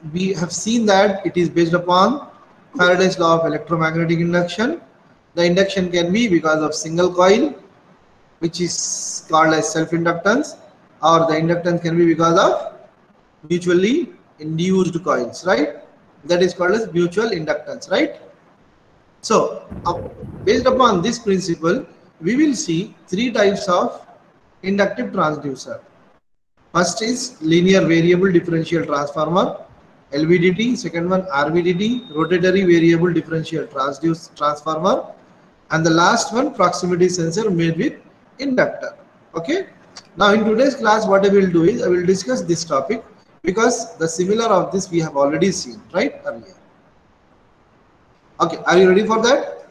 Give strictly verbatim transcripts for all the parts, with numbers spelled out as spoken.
we have seen that it is based upon Faraday's law of electromagnetic induction. The induction can be because of single coil, which is called as self-inductance, or the inductance can be because of mutually induced coils, right? That is called as mutual inductance, right? So, uh, based upon this principle, we will see three types of inductive transducer. First is linear variable differential transformer, L V D T. Second one R V D T, rotatory variable differential transduce transformer, and the last one proximity sensor made with inductor. Okay. Now in today's class, what I will do is I will discuss this topic because the similar of this we have already seen right earlier. Okay, are you ready for that?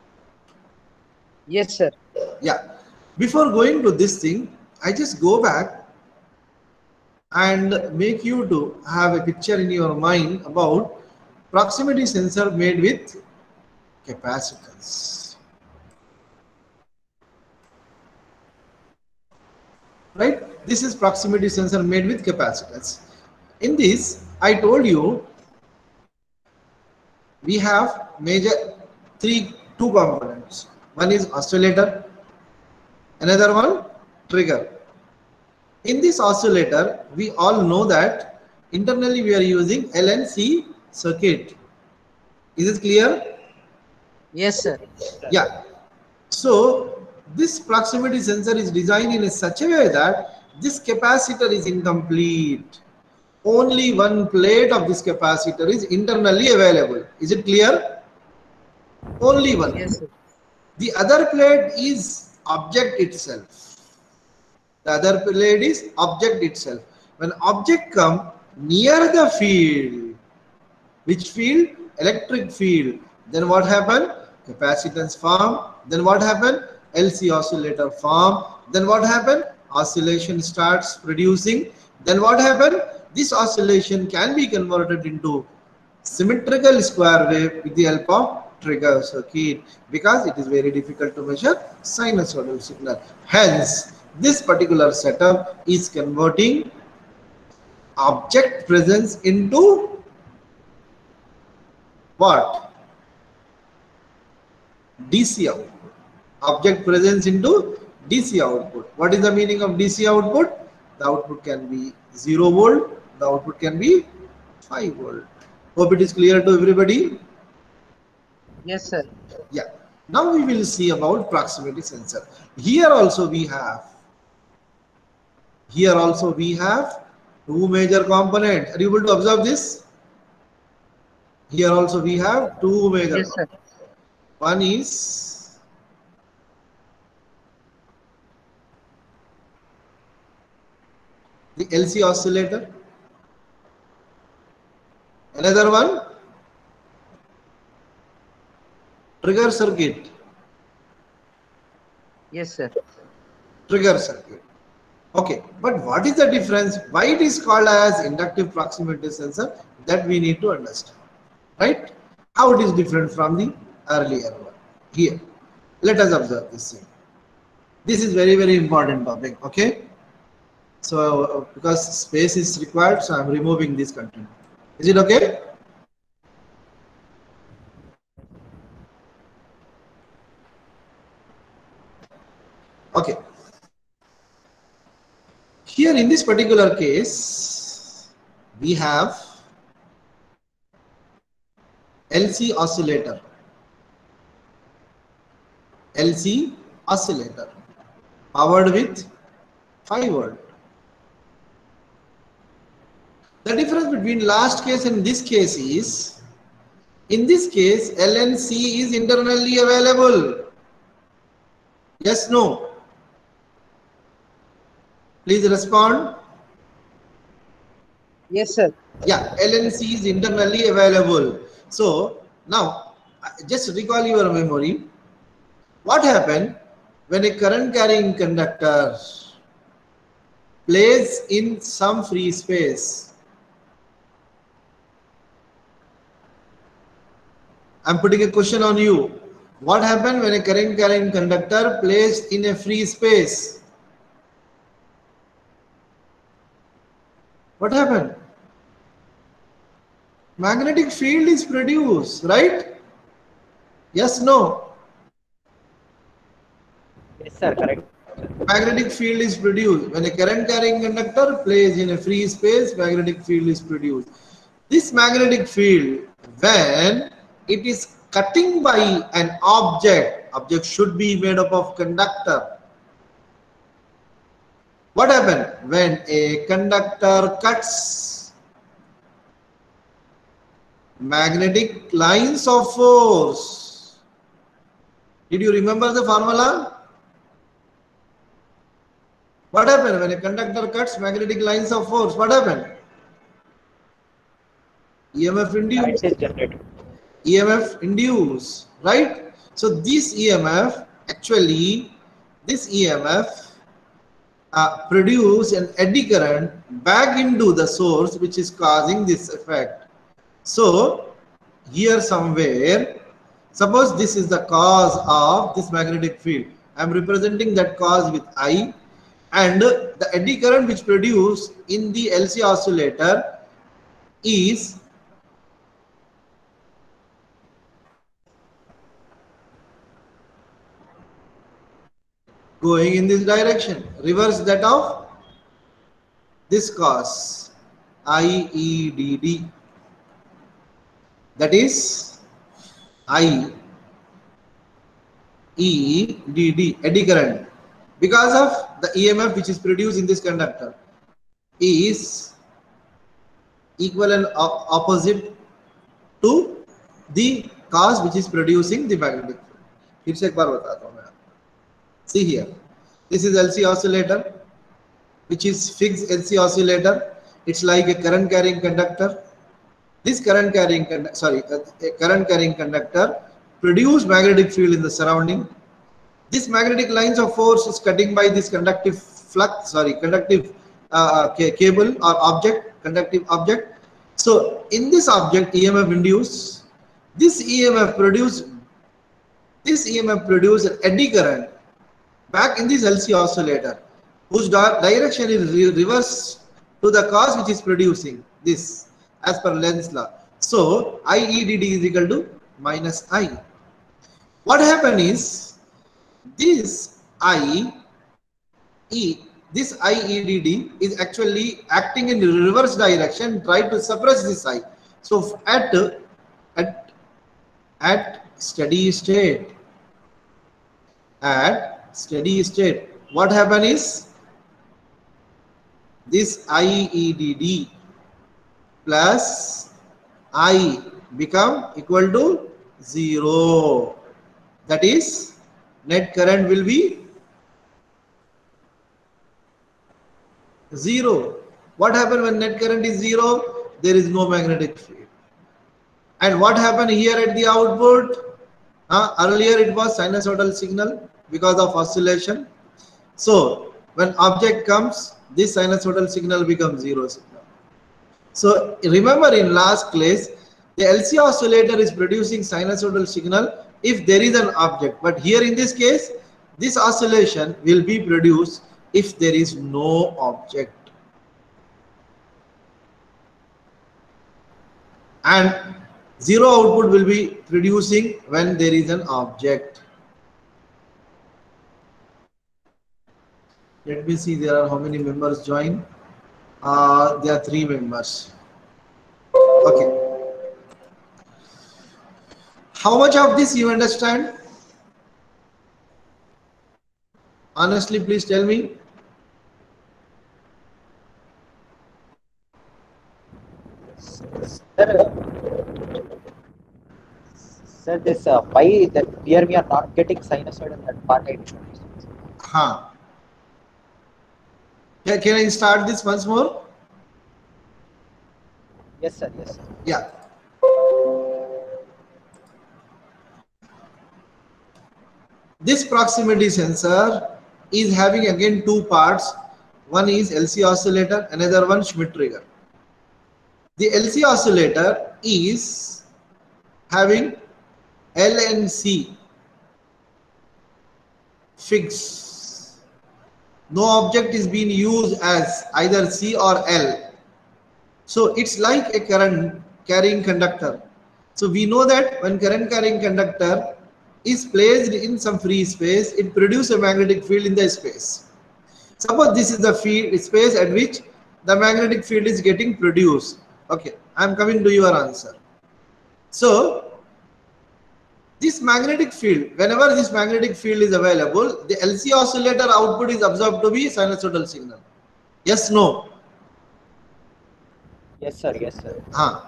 Yes, sir. Yeah. Before going to this thing, I just go back and make you to have a picture in your mind about proximity sensor made with capacitance. Right? This is proximity sensor made with capacitance. In this, I told you we have major three two components. One is oscillator, another one trigger. In this oscillator, we all know that internally we are using L and C circuit. Is it clear? Yes, sir. Yeah. So this proximity sensor is designed in a such a way that this capacitor is incomplete. Only one plate of this capacitor is internally available. Is it clear? Only one. Yes, sir. The other plate is object itself. The other plate is object itself. When object come near the field, which field? Electric field. Then what happened? Capacitance form. Then what happened? L C oscillator form. Then what happened? Oscillation starts producing. Then what happened? This oscillation can be converted into symmetrical square wave with the help of trigger circuit, because it is very difficult to measure sinusoidal signal. Hence, this particular setup is converting object presence into what? D C output. Object presence into D C output. What is the meaning of D C output? The output can be zero volt, the output can be five volt. Hope it is clear to everybody. Yes, sir. Yeah. Now we will see about proximity sensor. Here also we have, here also we have two major components. Are you able to observe this? Here also we have two major Yes, sir. components. One is the L C oscillator. Another one, trigger circuit. Yes, sir. Trigger circuit. Okay, but what is the difference? Why it is called as inductive proximity sensor? That we need to understand, right? How it is different from the earlier one. Here, let us observe this thing. This is very very important topic. Okay, so uh, because space is required, so I am removing this content. Is it okay? Okay. Here in this particular case, we have L C oscillator. L C oscillator powered with five volt. The difference between last case and this case is, in this case L and C is internally available. Yes, no? Please respond. Yes, sir. Yeah, L N C is internally available. So now just recall your memory. What happened when a current carrying conductor plays in some free space? I'm putting a question on you. What happened when a current carrying conductor plays in a free space? What happened? Magnetic field is produced, right? Yes, no. Yes, sir. Correct. Magnetic field is produced. When a current carrying conductor plays in a free space, magnetic field is produced. This magnetic field, when it is cutting by an object, object should be made up of conductor. What happened when a conductor cuts magnetic lines of force? Did you remember the formula? What happened when a conductor cuts magnetic lines of force? What happened? E M F induced. Light is generated. E M F induced, right? So this E M F, actually, this E M F uh, produce an eddy current back into the source, which is causing this effect. So here somewhere, suppose this is the cause of this magnetic field. I am representing that cause with I, and the eddy current which produced in the L C oscillator is going in this direction, reverse that of this cause, I E D D. That is I E D D, eddy current, because of the E M F which is produced in this conductor is equal and op opposite to the cause which is producing the magnetic field. फिर से एक बार बताता हूँ मैं. See here, this is L C oscillator, which is fixed L C oscillator. It's like a current carrying conductor. This current carrying sorry a current carrying conductor produce magnetic field in the surrounding. This magnetic lines of force is cutting by this conductive flux, sorry, conductive uh, cable or object, conductive object. So in this object, E M F induced. This E M F produce this E M F produce an eddy current back in this L C oscillator, whose direction is re reverse to the cause which is producing this, as per Lenz's law. So I E D D is equal to minus I. What happened is this I E, this I E D D is actually acting in the reverse direction, try to suppress this I. So at at at steady state, at steady state, what happened is this I E D D plus I become equal to zero. That is, net current will be zero. What happened when net current is zero? There is no magnetic field. And what happened here at the output? Uh, earlier it was sinusoidal signal because of oscillation. So when object comes, this sinusoidal signal becomes zero signal. So remember, in last class, the L C oscillator is producing sinusoidal signal if there is an object. But here in this case, this oscillation will be produced if there is no object. And zero output will be producing when there is an object. Let me see, there are how many members join. Uh, there are three members. Okay. How much of this you understand? Honestly, please tell me. Sir, sir, this uh, why that here we are not getting sinusoid in that part I didn't understand. Huh. Yeah, can I start this once more? Yes, sir. Yes, sir. Yeah. This proximity sensor is having again two parts. One is L C oscillator, another one Schmitt trigger. The L C oscillator is having L and C fixed. No object is being used as either C or L. So it's like a current carrying conductor. So we know that when current carrying conductor is placed in some free space, it produces a magnetic field in the space. Suppose this is the field space at which the magnetic field is getting produced. Okay, I am coming to your answer. So this magnetic field, whenever this magnetic field is available, the L C oscillator output is observed to be sinusoidal signal. Yes, no? Yes, sir. Yes, sir. Ah.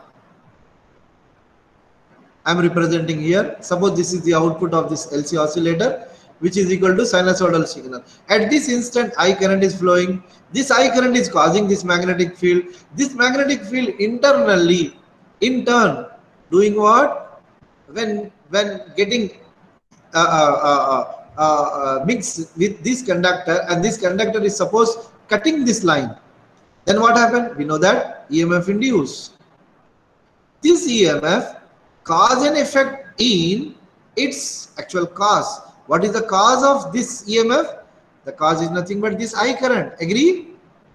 I am representing here. Suppose this is the output of this L C oscillator, which is equal to sinusoidal signal. At this instant, I current is flowing. This I current is causing this magnetic field. This magnetic field internally, in turn, doing what? When when getting uh, uh, uh, uh, uh, mixed with this conductor, and this conductor is supposed cutting this line, then what happened? We know that E M F induced. This E M F cause and effect in its actual cause. What is the cause of this E M F? The cause is nothing but this I current. Agree?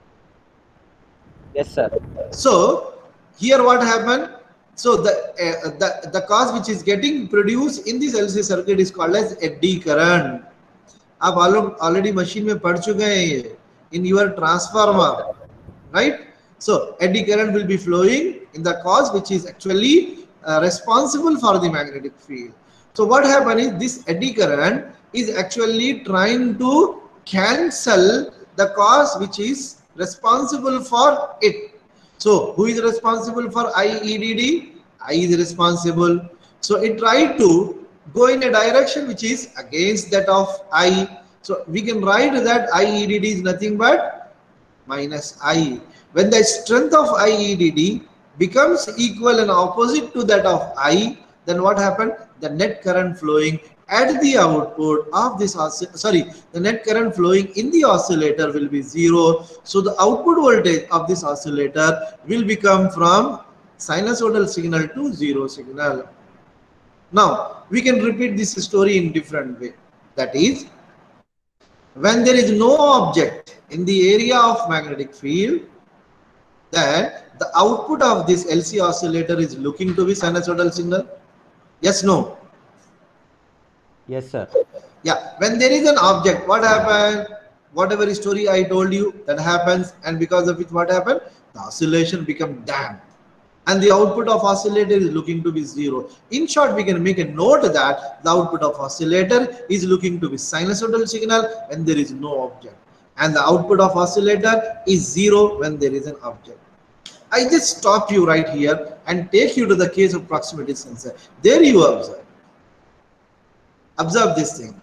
Yes, sir. So here what happened? So the uh, the the cause which is getting produced in this L C circuit is called as eddy current. आप already machine में पढ़ चुके हैं ये in your transformer, right? So eddy current will be flowing in the cause which is actually uh, responsible for the magnetic field. So what happened is this eddy current is actually trying to cancel the cause which is responsible for it. So who is responsible for I E D D? I is responsible. So it tried to go in a direction which is against that of I. So we can write that I E D D is nothing but minus I. When the strength of I E D D becomes equal and opposite to that of I, then what happened? The net current flowing at the output of this, sorry, the net current flowing in the oscillator will be zero. So the output voltage of this oscillator will become from sinusoidal signal to zero signal. Now we can repeat this story in different way. That is, when there is no object in the area of magnetic field, then the output of this L C oscillator is looking to be sinusoidal signal. Yes, no? Yes, sir. Yeah, when there is an object, what happened? Whatever story I told you, that happens, and because of it, what happened? The oscillation become damped, and the output of oscillator is looking to be zero. In short, we can make a note that the output of oscillator is looking to be sinusoidal signal when there is no object, and the output of oscillator is zero when there is an object. I just stop you right here and take you to the case of proximity sensor. There you observe. Observe this thing.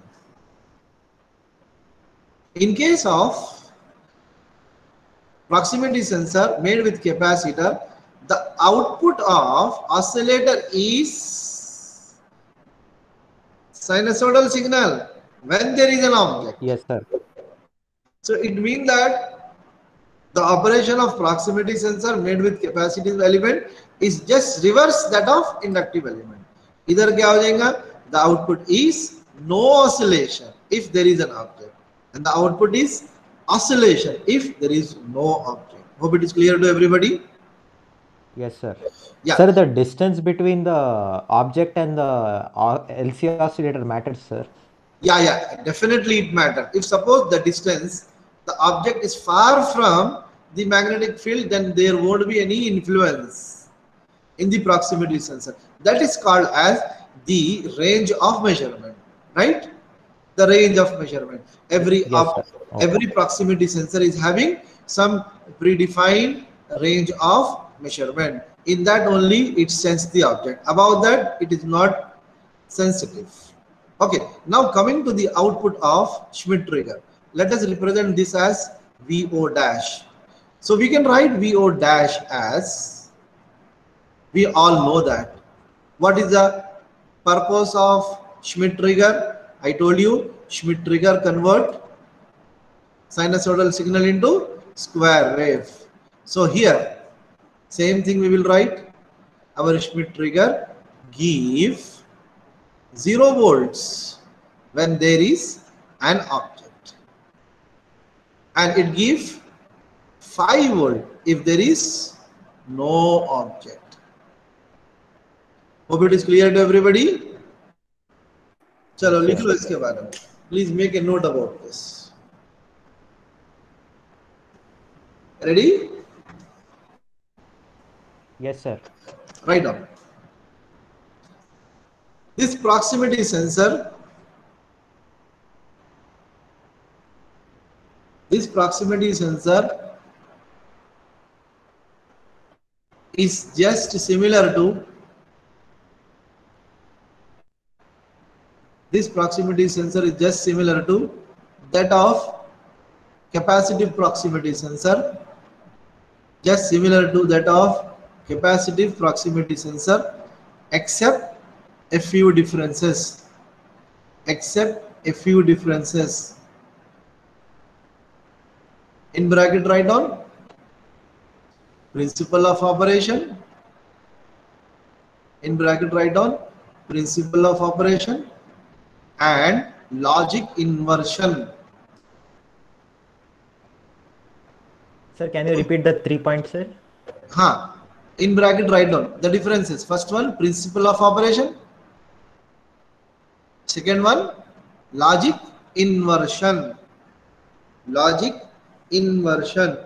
In case of proximity sensor made with capacitor, the output of oscillator is sinusoidal signal when there is an object. Yes, sir. So it means that the operation of proximity sensor made with capacitive element is just reverse that of inductive element. Either क्या हो जाएगा? The output is no oscillation if there is an object, and the output is oscillation if there is no object. Hope it is clear to everybody. Yes, sir. Yeah. Sir, the distance between the object and the L C oscillator matters, sir. Yeah, yeah, definitely it matters. If suppose the distance, the object is far from the magnetic field, then there won't be any influence in the proximity sensor. That is called as the range of measurement, right? The range of measurement. Every Yes, up, okay. every proximity sensor is having some predefined range of measurement. In that only it senses the object. Above that, it is not sensitive. Okay, now coming to the output of Schmitt trigger. Let us represent this as V O dash. So we can write V O dash as, we all know that. What is the purpose of Schmitt trigger? I told you, Schmitt trigger convert sinusoidal signal into square wave. So here, same thing we will write. Our Schmitt trigger give zero volts when there is an object, and it gives five volt if there is no object. Hope it is clear to everybody. चलो Yes, लिख sir. लो इसके बारे में. Please make a note about this. Ready? Yes, sir. Write down. This proximity sensor, this proximity sensor is just similar to this proximity sensor is just similar to that of capacitive proximity sensor, just similar to that of capacitive proximity sensor, except a few differences, except a few differences. In bracket write down principle of operation, in bracket write down principle of operation and logic inversion. Sir, can you repeat the three points, sir? Huh. In bracket write down the differences. First one, principle of operation. Second one, logic inversion. Logic inversion.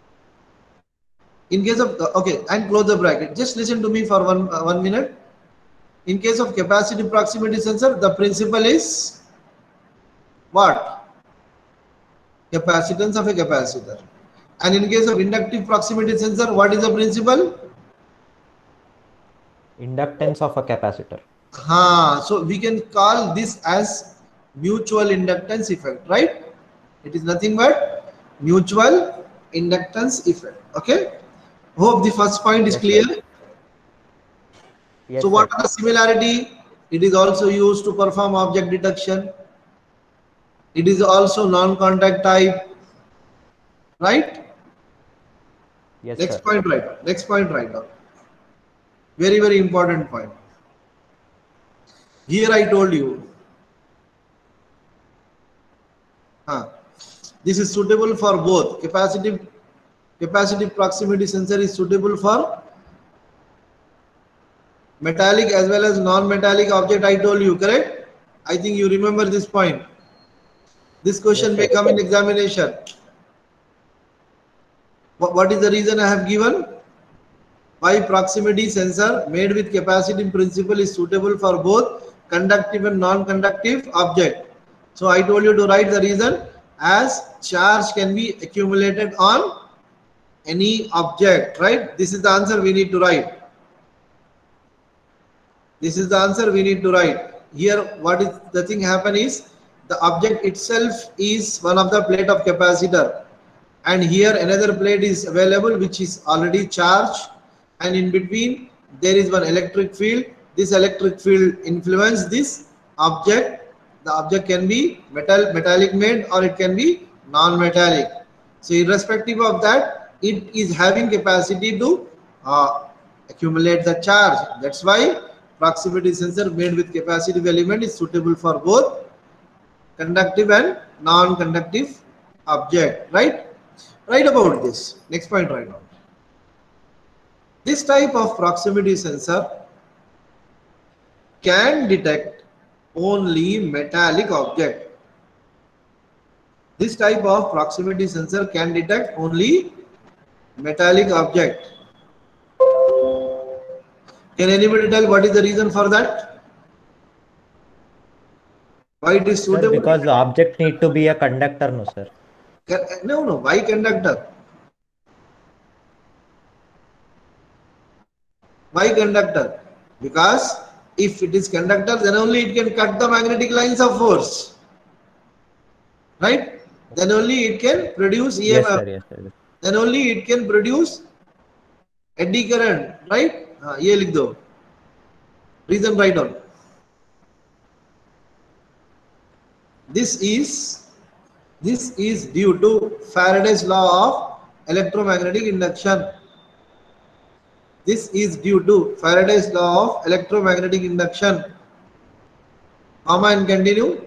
In case of, okay, and close the bracket. Just listen to me for one, uh, one minute. In case of capacitive proximity sensor, the principle is what? Capacitance of a capacitor. And in case of inductive proximity sensor, what is the principle? Inductance of a capacitor. Ha, so we can call this as mutual inductance effect, right? It is nothing but mutual inductance effect. Okay. Hope the first point is Yes, clear. sir. Yes, So what sir. are the similarity? It is also used to perform object detection. It is also non-contact type, right? Yes, Next sir. point right now. Next point right now. Very, very important point. Here I told you. Huh. This is suitable for both. Capacitive capacitive proximity sensor is suitable for metallic as well as non-metallic object. I told you, correct? I think you remember this point. This question Yes, may sir. come in examination. What is the reason I have given? Why proximity sensor made with capacitive principle is suitable for both conductive and non-conductive object. So I told you to write the reason as charge can be accumulated on any object, right? This is the answer we need to write. This is the answer we need to write. Here what is the thing happen is the object itself is one of the plate of capacitor, and here another plate is available which is already charged, and in between there is one electric field. This electric field influence this object. The object can be metal metallic made or it can be non-metallic. So irrespective of that, it is having capacity to uh, accumulate the charge. That's why proximity sensor made with capacitive element is suitable for both conductive and non-conductive object, right? Write about this. Next point right now. This type of proximity sensor can detect only metallic object. This type of proximity sensor can detect only metallic object. Can anybody tell what is the reason for that? Why it is Sir, suitable? because the object need to be a conductor, no, sir. No, no. Why conductor? Why conductor? Because if it is conductor, then only it can cut the magnetic lines of force, right? Then only it can produce E M F. Yes, sir. Yes, sir. Then only it can produce eddy current, right? हाँ, ये लिख दो. Reason write down. This is this is due to Faraday's law of electromagnetic induction. This is due to Faraday's law of electromagnetic induction. Comma and continue.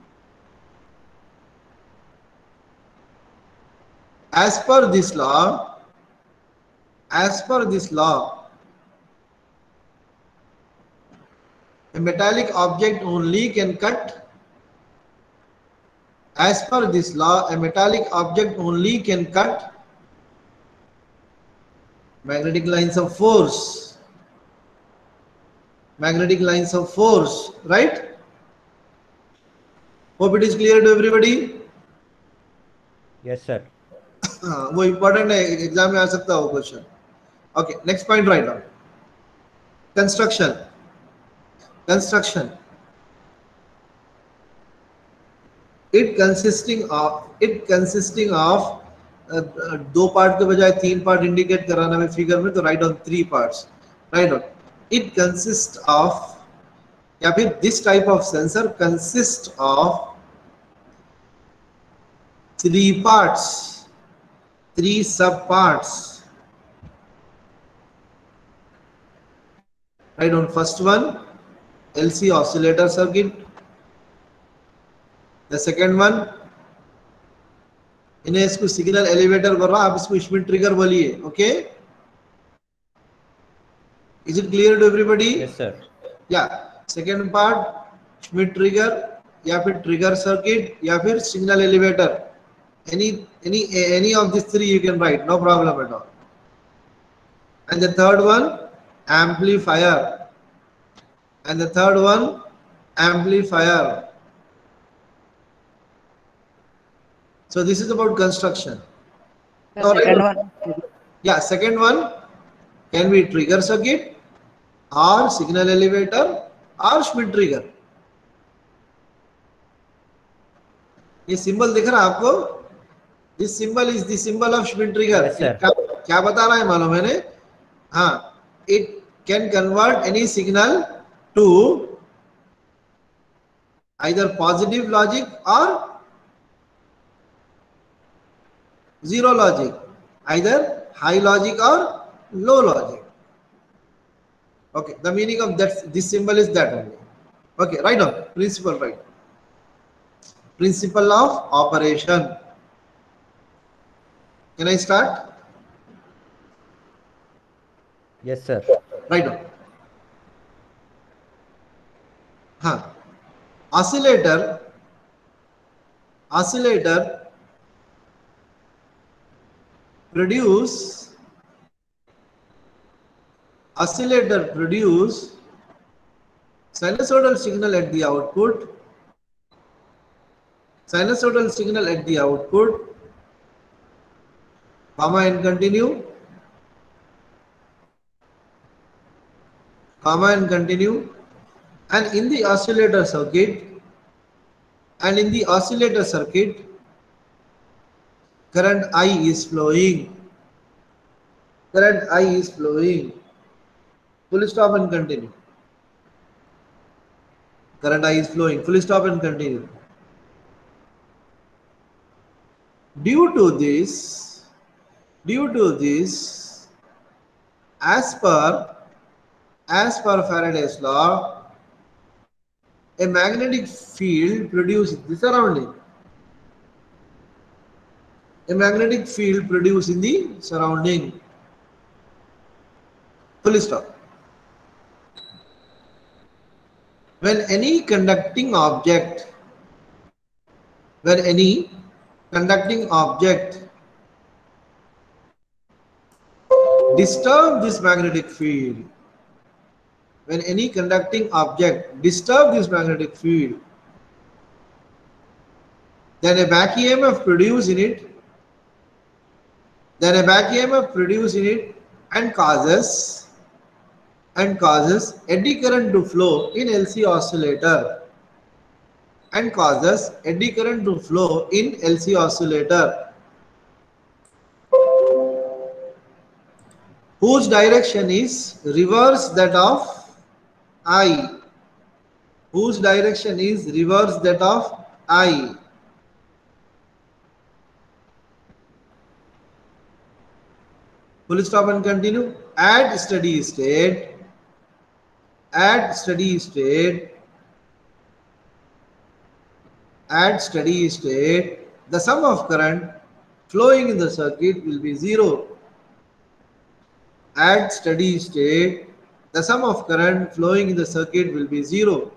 As per this law, as per this law, A metallic object only can cut, as per this law, a metallic object only can cut magnetic lines of force. Magnetic lines of force, right? Hope it is clear to everybody. Yes, sir. हाँ, वो important है, exam में आ सकता है वो question. Okay, next point right now. Construction. Construction. It consisting of it consisting of uh, uh, दो part के बजाय तीन पार्ट इंडिकेट कराना है फिगर में, तो write on three parts. Write on. It consists of, या फिर this type of sensor consists of three parts, three sub parts. Right on. First one, L C oscillator circuit. The second one, इन्हें इसको signal elevator कर रहा, आप इसको Schmitt trigger बोलिए. Okay, is it clear to everybody? Yes, sir. या second part Schmitt trigger, या फिर ट्रिगर सर्किट, या फिर signal elevator. Any any any of this three you can write, no problem at all. And the third one, amplifier, and the third one, amplifier. So this is about construction. The second one. Yeah, second one can be trigger circuit or signal elevator or Schmitt trigger. ये symbol दिख रहा है आपको? This symbol is the symbol of Schmitt trigger. Yes, sir. क्या, क्या बता रहा है मालूम है ने? हाँ, it can convert any signal to either positive logic or zero logic, either high logic or low logic. Okay, the meaning of that, this symbol is that only. Okay, right on. Principle, right? Principle of operation. Can I start? Yes, sir. Right on. Huh. Oscillator, oscillator produce, oscillator produce sinusoidal signal at the output, sinusoidal signal at the output, comma and continue, comma and continue, and in the oscillator circuit, and in the oscillator circuit, current I is flowing, current I is flowing, full stop and continue, current I is flowing, full stop and continue. Due to this, due to this, as per As per Faraday's law, a magnetic field produces the surrounding. A magnetic field produced in the surrounding. Full stop. When any conducting object, when any conducting object disturb this magnetic field, when any conducting object disturb this magnetic field, then a back E M F produced in it, then a back E M F produced in it and causes and causes eddy current to flow in L C oscillator, and causes eddy current to flow in L C oscillator, whose direction is reverse that of I, whose direction is reverse that of I. Full stop and continue. At steady state, at steady state, at steady state, the sum of current flowing in the circuit will be zero. At steady state, the sum of current flowing in the circuit will be zero.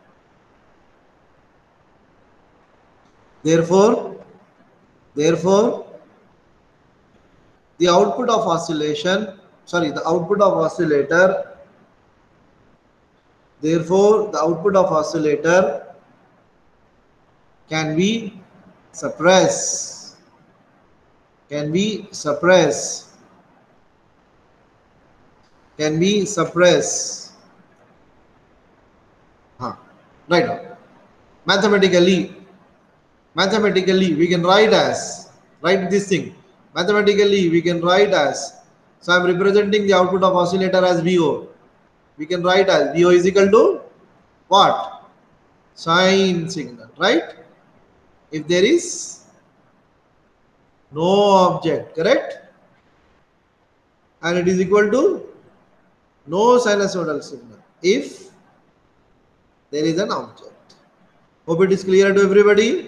Therefore, therefore, the output of oscillation, sorry, the output of oscillator, therefore, the output of oscillator can be suppressed, can be suppressed, can be suppressed. Huh. Right now, mathematically, mathematically we can write as, write this thing, mathematically we can write as, so I am representing the output of oscillator as V O. We can write as V O is equal to what? Sine signal, right? If there is no object, correct? And it is equal to no sinusoidal signal if there is an object. Hope it is clear to everybody.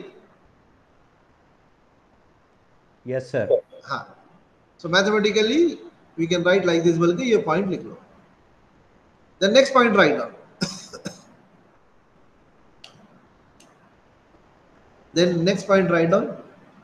Yes, sir. Huh. So mathematically we can write like this. Balki ye point likh lo. The next point write down. Then next point write down.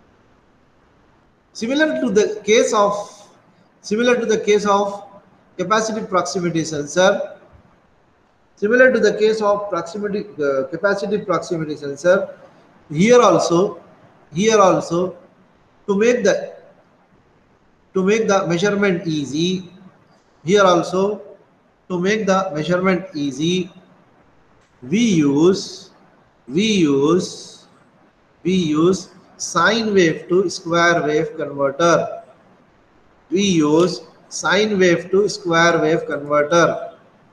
Similar to the case of similar to the case of capacitive proximity sensor. Similar to the case of proximity uh, capacitive proximity sensor. Here also, here also, to make the to make the measurement easy. Here also, to make the measurement easy, we use we use we use sine wave to square wave converter. We use sine wave to square wave converter.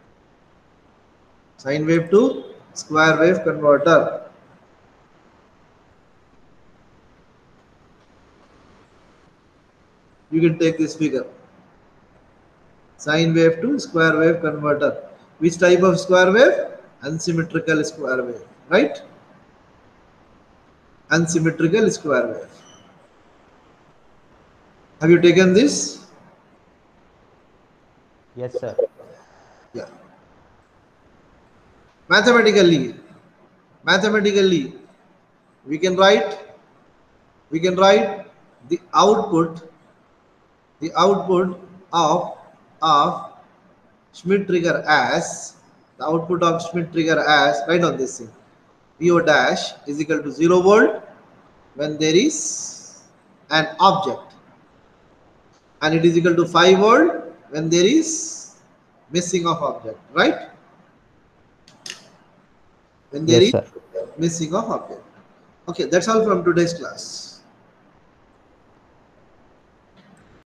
Sine wave to square wave converter. You can take this figure. Sine wave to square wave converter. Which type of square wave? Unsymmetrical square wave, right? Unsymmetrical square wave. Have you taken this? Yes, sir. Yeah. Mathematically, mathematically, we can write, we can write the output, the output of of Schmidt trigger as the output of Schmidt trigger as write on this thing. V O dash is equal to zero volt when there is an object, and it is equal to five volt when there is missing of object, right? When there Yes, is sir. missing of object. Okay, that's all from today's class.